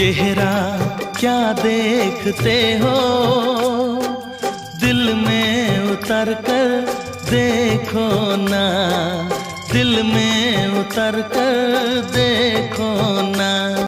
चेहरा क्या देखते हो, दिल में उतर कर देखो ना, दिल में उतर कर देखो ना।